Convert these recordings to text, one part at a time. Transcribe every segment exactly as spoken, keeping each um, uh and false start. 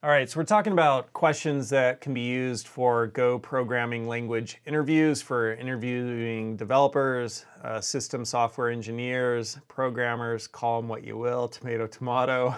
All right, so we're talking about questions that can be used for Go programming language interviews, for interviewing developers, uh, system software engineers, programmers, call them what you will, tomato, tomato,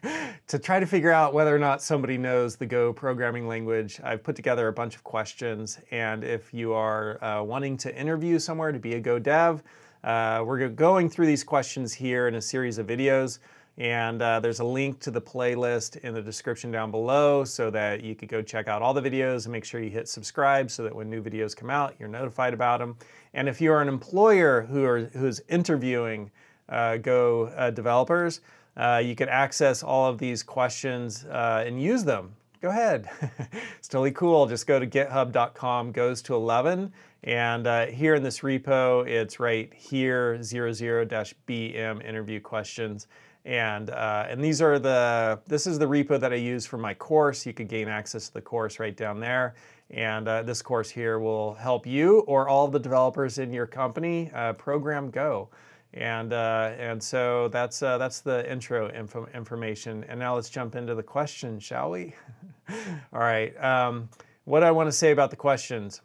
to try to figure out whether or not somebody knows the Go programming language. I've put together a bunch of questions, and if you are uh, wanting to interview somewhere to be a Go dev, uh, we're going through these questions here in a series of videos. And uh, there's a link to the playlist in the description down below so that you could go check out all the videos and make sure you hit subscribe so that when new videos come out, you're notified about them. And if you're an employer who are, who's interviewing uh, Go uh, developers, uh, you can access all of these questions uh, and use them. Go ahead. It's totally cool. Just go to github dot com goes to eleven. And uh, here in this repo, it's right here, zero zero dash B M interview questions. And, uh, and these are the, this is the repo that I use for my course. You could gain access to the course right down there. And uh, this course here will help you or all the developers in your company uh, program Go. And, uh, and so that's, uh, that's the intro info information. And now let's jump into the questions, shall we? All right, um, what I want to say about the questions.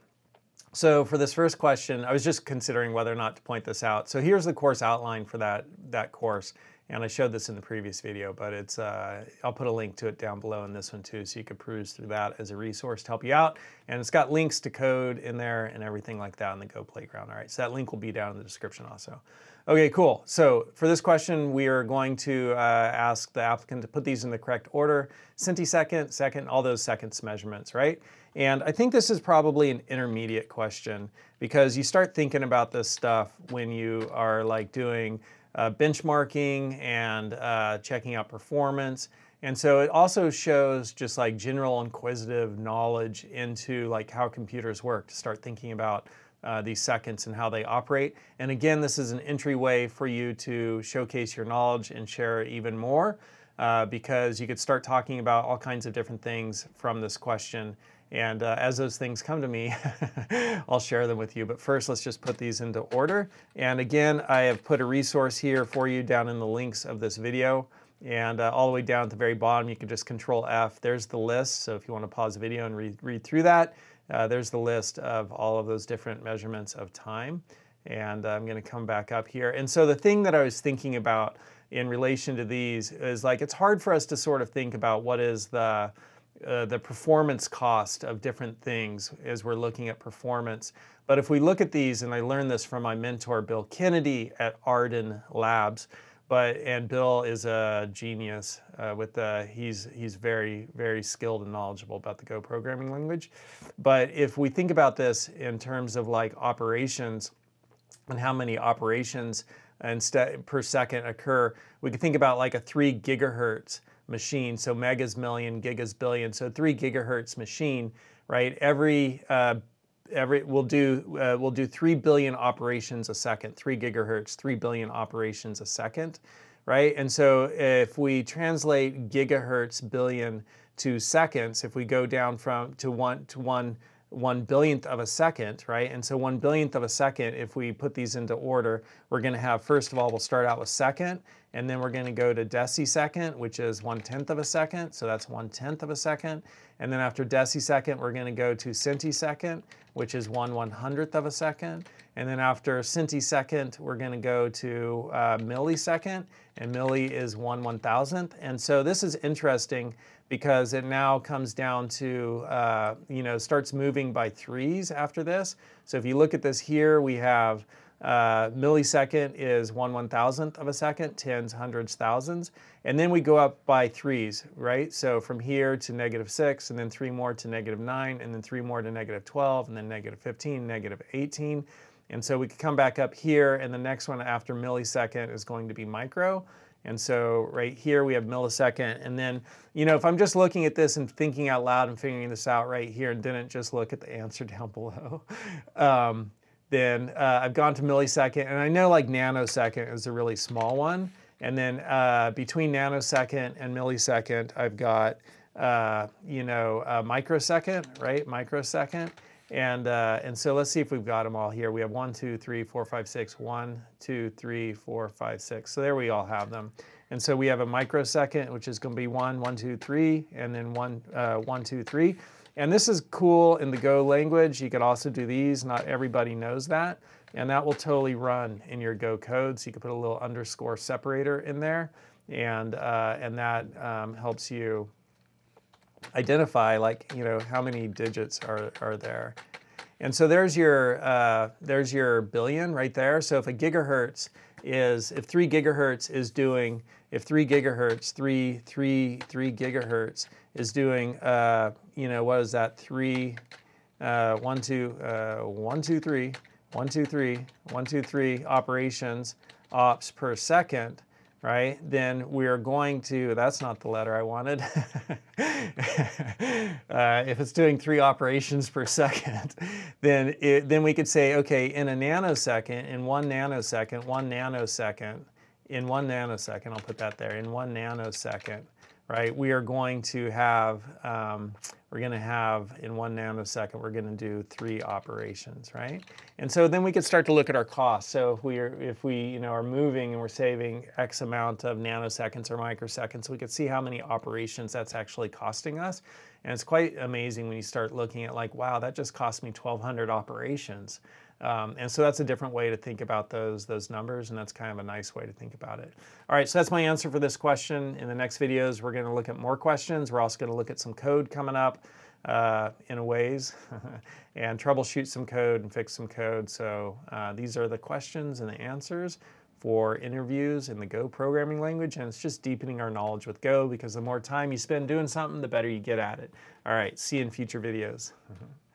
So for this first question, I was just considering whether or not to point this out. So here's the course outline for that, that course. And I showed this in the previous video, but it's, uh, I'll put a link to it down below in this one too, so you could peruse through that as a resource to help you out. And it's got links to code in there and everything like that on the Go Playground. All right, so that link will be down in the description also. Okay, cool. So for this question, we are going to uh, ask the applicant to put these in the correct order. Centisecond, second, all those seconds measurements, right? And I think this is probably an intermediate question because you start thinking about this stuff when you are like doing Uh, benchmarking and uh, checking out performance. And so it also shows just like general inquisitive knowledge into like how computers work to start thinking about uh, these seconds and how they operate. And again, this is an entryway for you to showcase your knowledge and share even more uh, because you could start talking about all kinds of different things from this question. And uh, as those things come to me, I'll share them with you. But first, let's just put these into order. And again, I have put a resource here for you down in the links of this video. And uh, all the way down at the very bottom, you can just control F. There's the list. So if you want to pause the video and read, read through that, uh, there's the list of all of those different measurements of time. And uh, I'm going to come back up here. And so the thing that I was thinking about in relation to these is like, it's hard for us to sort of think about what is the Uh, the performance cost of different things as we're looking at performance. But if we look at these, and I learned this from my mentor, Bill Kennedy at Arden Labs, but, and Bill is a genius uh, with the, he's, he's very, very skilled and knowledgeable about the Go programming language. But if we think about this in terms of like operations and how many operations instead per second occur, we could think about like a three gigahertz machine, so megas million, gigas billion, so three gigahertz machine, right? Every uh, every we'll do uh, we'll do three billion operations a second, three gigahertz, three billion operations a second, right? And so if we translate gigahertz billion to seconds, if we go down from to one to one one billionth of a second, right? And so one billionth of a second, if we put these into order, we're going to have, first of all, we'll start out with second, and then we're going to go to decisecond, which is one tenth of a second. So that's one tenth of a second. And then after decisecond, we're going to go to centisecond, which is one one hundredth of a second. And then after centisecond, we're going to go to uh, millisecond, and milli is one one thousandth. And so this is interesting because it now comes down to, uh, you know, starts moving by threes after this. So if you look at this here, we have uh, millisecond is one one thousandth of a second, tens, hundreds, thousands. And then we go up by threes, right? So from here to negative six, and then three more to negative nine, and then three more to negative twelve, and then negative fifteen, negative eighteen. And so we could come back up here, and the next one after millisecond is going to be micro. And so right here we have millisecond. And then, you know, if I'm just looking at this and thinking out loud and figuring this out right here and didn't just look at the answer down below, um, then uh, I've gone to millisecond. And I know like nanosecond is a really small one. And then uh, between nanosecond and millisecond, I've got, uh, you know, a microsecond, right? Microsecond. And, uh, and so let's see if we've got them all here. We have one, two, three, four, five, six, one, two, three, four, five, six. So there we all have them. And so we have a microsecond, which is going to be one, one, two, three, and then one, uh, one, two, three. And this is cool in the Go language. You could also do these. Not everybody knows that. And that will totally run in your Go code. So you can put a little underscore separator in there. And, uh, and that um, helps you identify, like, you know, how many digits are, are there. And so there's your, uh, there's your billion right there. So if a gigahertz is, if three gigahertz is doing, if three gigahertz, three, three, three gigahertz is doing, uh, you know, what is that? Three, uh, one, two, uh, one, two, three, one, two, three, one, two, three operations, ops per second, right? Then we're going to, that's not the letter I wanted. uh, if it's doing three operations per second, then, it, then we could say, okay, in a nanosecond, in one nanosecond, one nanosecond, in one nanosecond, I'll put that there, in one nanosecond, right? We are going to have, um, we're going to have, in one nanosecond, we're going to do three operations, right? And so then we could start to look at our costs. So if we are, if we, you know, are moving and we're saving X amount of nanoseconds or microseconds, we could see how many operations that's actually costing us. And it's quite amazing when you start looking at, like, wow, that just cost me twelve hundred operations. Um, and so that's a different way to think about those, those numbers, and that's kind of a nice way to think about it. All right, so that's my answer for this question. In the next videos, we're going to look at more questions. We're also going to look at some code coming up uh, in a ways and troubleshoot some code and fix some code. So uh, these are the questions and the answers for interviews in the Go programming language, and it's just deepening our knowledge with Go, because the more time you spend doing something, the better you get at it. All right, see you in future videos.